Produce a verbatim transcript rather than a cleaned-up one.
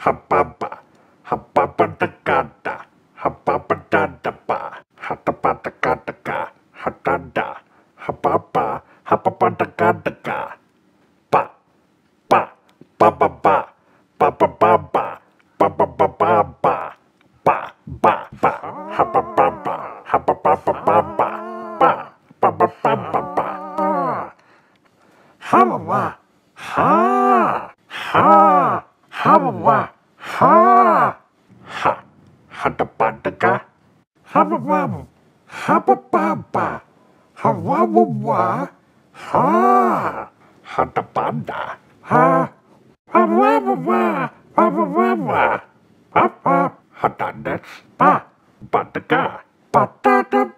Hababa, hababadagada, hababadadaba, hatabadagadaga, hatada, hababa, hababadagadaga, ba, ba, bababa, babababa, babababa, ba, ba, ba, habababa, hababababa, ba, babababa, hawawa, ha, ha, hawawa, ha, ha, hadabadaga, hawawaw, habababa, hawawawa, ha, hadabada, ha, hawawawa, hawawawa, ha, ha, hadadas, ba, badaga, badada,